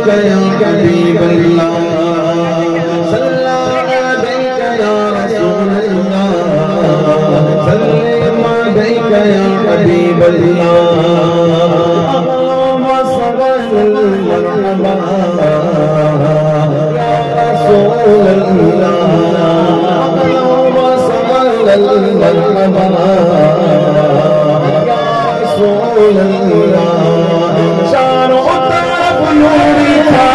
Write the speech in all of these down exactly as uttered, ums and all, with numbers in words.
يا حبيب الله صلى عليك يا رسول الله سلم عليك يا حبيب الله اللهم صل مرحبا يا رسول الله اللهم صل مرحبا يا رسول الله شان الطرف نوري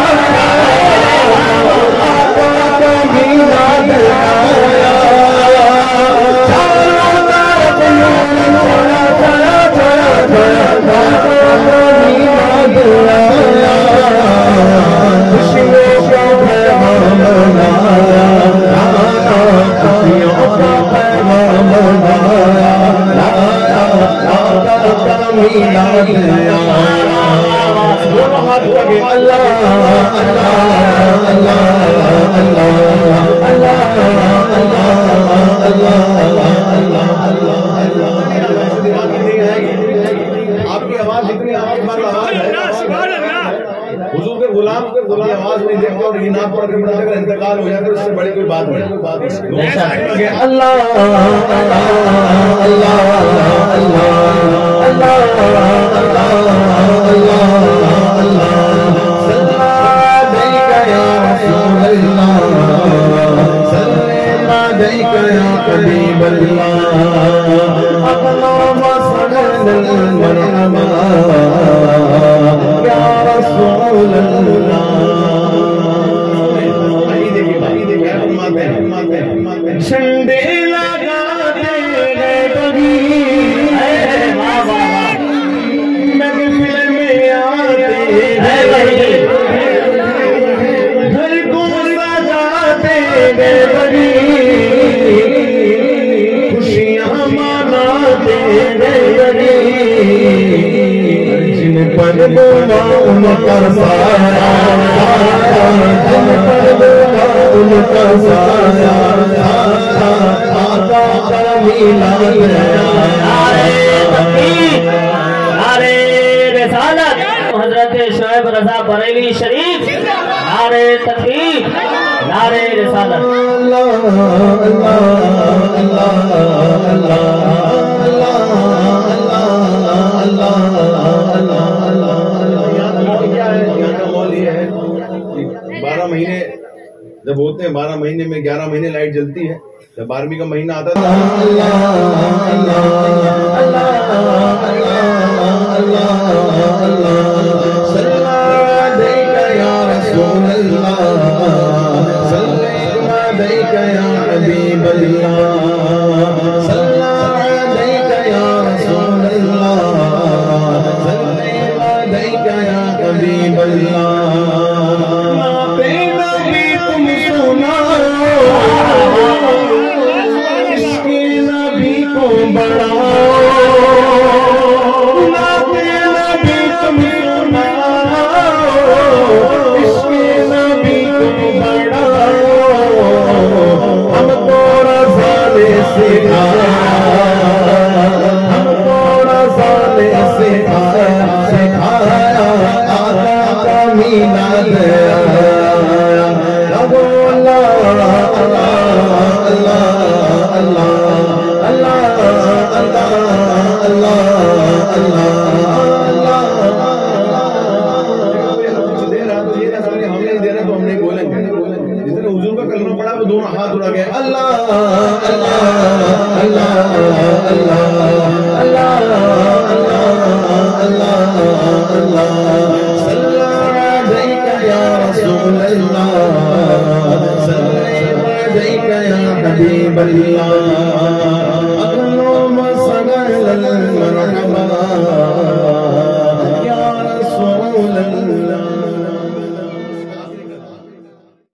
انتقال ہو جاتا ہے اس سے بڑی کوئی بات نہیں اللہ اللہ اللہ اللہ جھنڈے لگاتے ہیں کبھی محفل میں آتے ہیں گھر کو سجاتے ہیں کبھی خوشیاں مناتے ہیں کبھی جن پر بولا ان کا سایہ جن پر بولا ان کا سایہ نعرے رسالت حضرت شعیب رضا بریلوی شریف نعرے تکبیر نعرے رسالت اللہ اللہ اللہ بارہ مہینے جب ہوتے ہیں بارہ مہینے میں گیارہ مہینے لائٹ جلتی ہے جب بارہویں کا مہینہ آتا تھا حبیب اللہ